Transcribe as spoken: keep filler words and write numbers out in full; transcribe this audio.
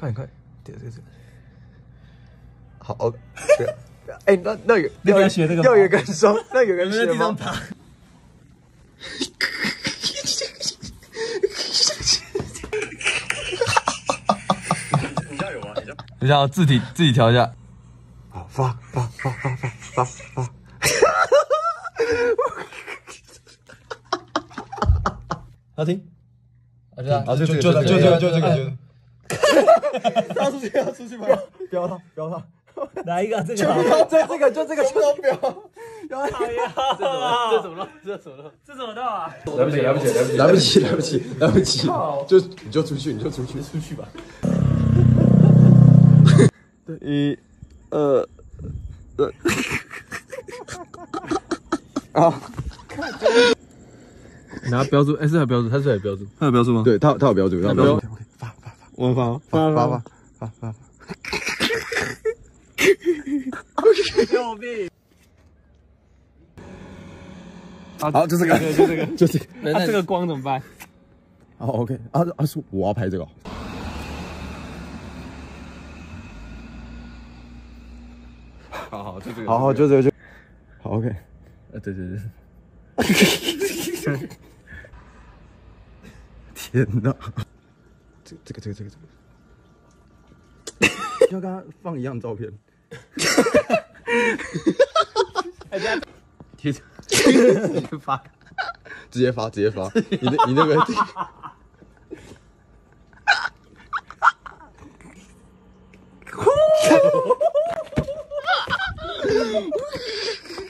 快点快点，对对对。好 ，OK。哎，那那有要学这个， 要有人说，那有人学吗？ 你这样有吗？你这样。等一下，字体自己调一下。 好，发发发发发发发。 好听。 啊，这样， 啊，就就就就就就这个，就。 他出去，他出去吧！不要他，不要他。 哪一个？这个？ 这这个就这个，全部都不要。 哎呀，这怎么了？这怎么了？这怎么了啊？ 来不及，来不及，来不及，来不及，来不及，就你就出去，你就出去，出去吧。 一、二、呃，啊！ 拿标注，哎，是有标注，他是有标注，他有标注吗？ 对他，他有标注，他有标注。发发发， 我发发发发发发发。 救命！ 好，就这个， 就这个， 就这个。 那这个光怎么办？ 好 ，OK。啊啊，是我要拍这个。 好好，就这个。 好好，就这个就。好 ，OK。 呃，对对对。 天哪！这这个这个这个这个，要跟他放一样照片。 贴着，直接发， 直接发，直接发。你那，你那个。